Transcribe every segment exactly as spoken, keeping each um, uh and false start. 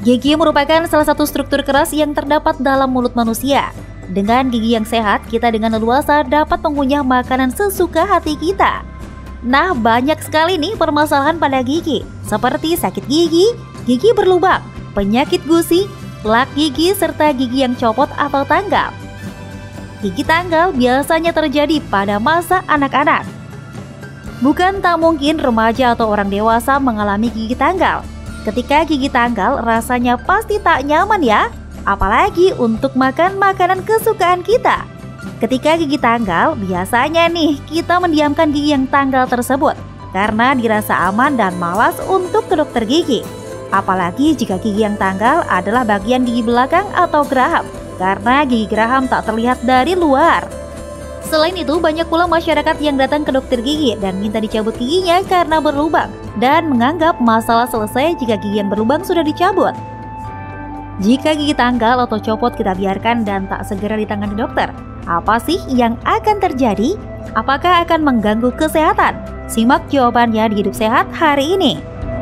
Gigi merupakan salah satu struktur keras yang terdapat dalam mulut manusia. Dengan gigi yang sehat, kita dengan leluasa dapat mengunyah makanan sesuka hati kita. Nah, banyak sekali nih permasalahan pada gigi, seperti sakit gigi, gigi berlubang, penyakit gusi, plak gigi, serta gigi yang copot atau tanggal. Gigi tanggal biasanya terjadi pada masa anak-anak. Bukan tak mungkin remaja atau orang dewasa mengalami gigi tanggal. Ketika gigi tanggal rasanya pasti tak nyaman ya, apalagi untuk makan makanan kesukaan kita. Ketika gigi tanggal, biasanya nih kita mendiamkan gigi yang tanggal tersebut karena dirasa aman dan malas untuk ke dokter gigi. Apalagi jika gigi yang tanggal adalah bagian gigi belakang atau geraham, karena gigi geraham tak terlihat dari luar. Selain itu, banyak pula masyarakat yang datang ke dokter gigi dan minta dicabut giginya karena berlubang dan menganggap masalah selesai jika gigi yang berlubang sudah dicabut. Jika gigi tanggal atau copot kita biarkan dan tak segera ditangani dokter, apa sih yang akan terjadi? Apakah akan mengganggu kesehatan? Simak jawabannya di Hidup Sehat hari ini.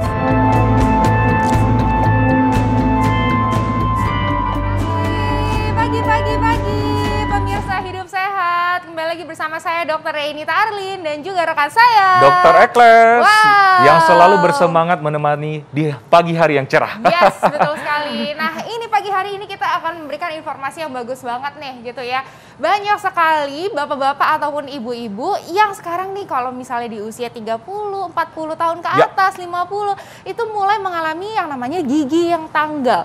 Kembali lagi bersama saya Dokter Reinita Arlin dan juga rekan saya Dokter Ekles wow. yang selalu bersemangat menemani di pagi hari yang cerah. Yes, betul sekali. Nah, ini pagi hari ini kita akan memberikan informasi yang bagus banget nih gitu ya. Banyak sekali bapak-bapak ataupun ibu-ibu yang sekarang nih kalau misalnya di usia tiga puluh, empat puluh tahun ke atas, ya. lima puluh itu mulai mengalami yang namanya gigi yang tanggal.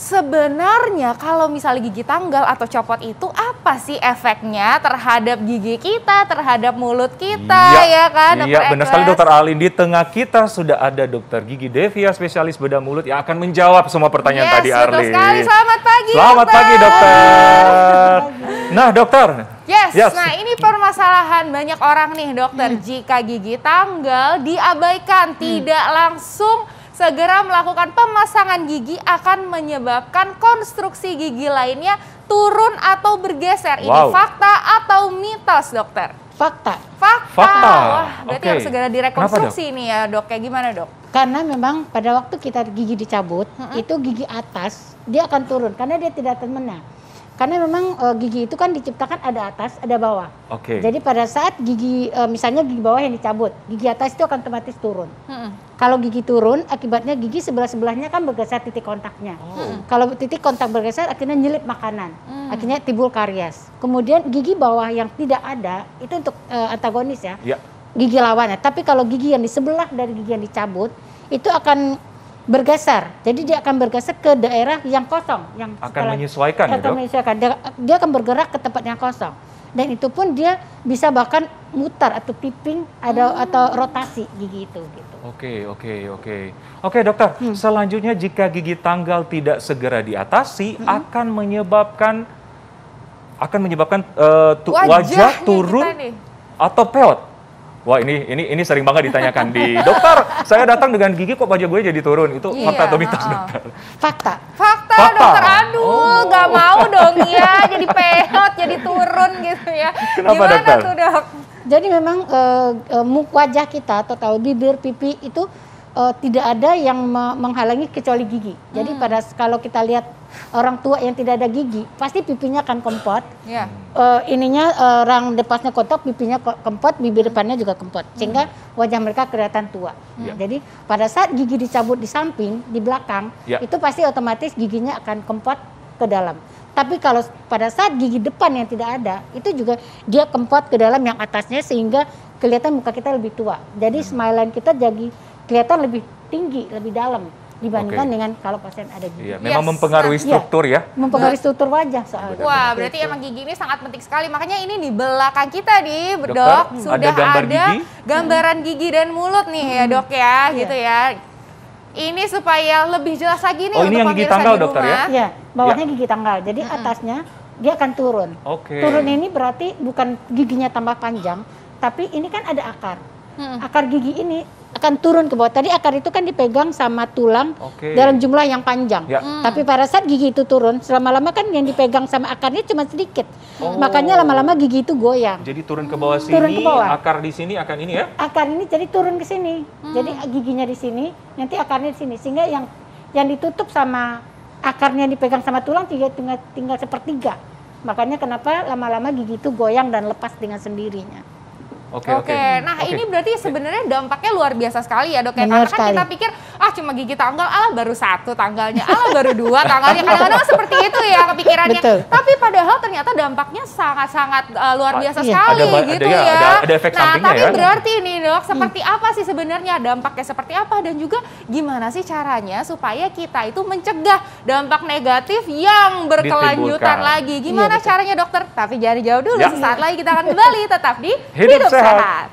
Sebenarnya kalau misalnya gigi tanggal atau copot itu apa sih efeknya terhadap gigi kita, terhadap mulut kita, ya, ya kan? Iya, benar sekali Dokter Arlin. Di tengah kita sudah ada Dokter Gigi Devia, spesialis bedah mulut yang akan menjawab semua pertanyaan yes, tadi Arlin. Betul sekali. Selamat pagi. Selamat dokter. pagi Dokter. Nah Dokter. Yes, yes, nah ini permasalahan banyak orang nih Dokter. Hmm. Jika gigi tanggal diabaikan, hmm. tidak langsung segera melakukan pemasangan gigi akan menyebabkan konstruksi gigi lainnya turun atau bergeser. Wow. Ini fakta atau mitos, Dokter? Fakta. Fakta. Fakta. Wah, berarti okay. harus segera direkonstruksi nih ya, Dok. Kayak gimana, Dok? Karena memang pada waktu kita gigi dicabut, hmm. itu gigi atas dia akan turun karena dia tidak termena. Karena memang e, gigi itu kan diciptakan ada atas, ada bawah. Oke. Okay. Jadi pada saat gigi, e, misalnya gigi bawah yang dicabut, gigi atas itu akan otomatis turun. Hmm. Kalau gigi turun, akibatnya gigi sebelah-sebelahnya kan bergeser titik kontaknya. Oh. Kalau titik kontak bergeser, akhirnya nyelip makanan. Hmm. Akhirnya timbul karies. Kemudian gigi bawah yang tidak ada, itu untuk e, antagonis ya. Ya. Gigi lawannya. Tapi kalau gigi yang di sebelah dari gigi yang dicabut, itu akan bergeser, jadi dia akan bergeser ke daerah yang kosong, yang akan setelah, menyesuaikan, ya, akan Dok? menyesuaikan. Dia, dia akan bergerak ke tempat yang kosong, dan itu pun dia bisa bahkan mutar atau tipping, ada hmm. atau rotasi gigi itu. Gitu. Oke, oke, oke, oke, Dokter. Hmm. Selanjutnya, jika gigi tanggal tidak segera diatasi, hmm. akan menyebabkan akan menyebabkan uh, tu, wajah, wajah turun atau peot. Wah, ini ini ini sering banget ditanyakan di dokter. Saya datang dengan gigi kok wajah gue jadi turun. Itu iya, fakta atau mitos, uh, Dokter? Fakta. Fakta, fakta. Dokter. Aduh, oh. gak mau dong ya jadi peot, jadi turun gitu ya. Kenapa, Gimana Dokter? tuh, Dok? Jadi memang uh, uh, wajah kita atau tahu bibir, pipi itu uh, tidak ada yang menghalangi kecuali gigi. Jadi hmm. pada kalau kita lihat orang tua yang tidak ada gigi, pasti pipinya akan kempot. Yeah. Uh, ininya uh, orang depasnya kotak, pipinya kempot, bibir depannya juga kempot, sehingga wajah mereka kelihatan tua. Yeah. Jadi pada saat gigi dicabut di samping, di belakang, yeah. itu pasti otomatis giginya akan kempot ke dalam. Tapi kalau pada saat gigi depan yang tidak ada, itu juga dia kempot ke dalam yang atasnya sehingga kelihatan muka kita lebih tua. Jadi hmm. smile line kita jadi kelihatan lebih tinggi, lebih dalam dibandingkan okay. dengan kalau pasien ada gigi. Iya, memang yes. mempengaruhi struktur ya. ya. Mempengaruhi struktur wajah soalnya. Wah, berarti gitu. Emang gigi ini sangat penting sekali. Makanya ini di belakang kita nih, Dok, sudah ada, gambar ada gigi? gambaran gigi dan mulut nih hmm. ya, Dok ya, hmm. gitu ya. Ini supaya lebih jelas lagi nih oh, untuk ini yang gigi tanggal, Dokter ya? Iya, bawahnya ya. gigi tanggal. Jadi hmm. atasnya dia akan turun. Oke. Okay. Turun ini berarti bukan giginya tambah panjang, tapi ini kan ada akar. Hmm. Akar gigi ini akan turun ke bawah. Tadi akar itu kan dipegang sama tulang okay. dalam jumlah yang panjang. Ya. Hmm. Tapi pada saat gigi itu turun, selama-lama kan yang dipegang sama akarnya cuma sedikit. Oh. Makanya lama-lama gigi itu goyang. Jadi turun ke bawah sini, turun ke bawah. Akar di sini akan ini ya? Akar ini jadi turun ke sini. Hmm. Jadi giginya di sini, nanti akarnya di sini. Sehingga yang yang ditutup sama akarnya dipegang sama tulang tinggal, tinggal, tinggal sepertiga. Makanya kenapa lama-lama gigi itu goyang dan lepas dengan sendirinya. Oke, Oke, oke. nah Oke. ini berarti sebenarnya dampaknya luar biasa sekali ya dok ya. Benar Karena kan sekali. kita pikir, ah cuma gigi tanggal, alah baru satu tanggalnya, alah baru dua tanggalnya. Kadang-kadang seperti itu ya kepikirannya. Betul. Tapi padahal ternyata dampaknya sangat-sangat uh, luar biasa Iya. sekali Ada ba- gitu ada ya, ya. ada- ada efek nah, sampingnya tapi ya. berarti nih dok, seperti apa sih sebenarnya dampaknya seperti apa? Dan juga gimana sih caranya supaya kita itu mencegah dampak negatif yang berkelanjutan Ditimbulkan. lagi. Gimana Iya, betul. caranya dokter? Tapi jangan dijawab dulu, Ya. sesaat lagi kita akan kembali tetap di Hidup Sehat. Sehat.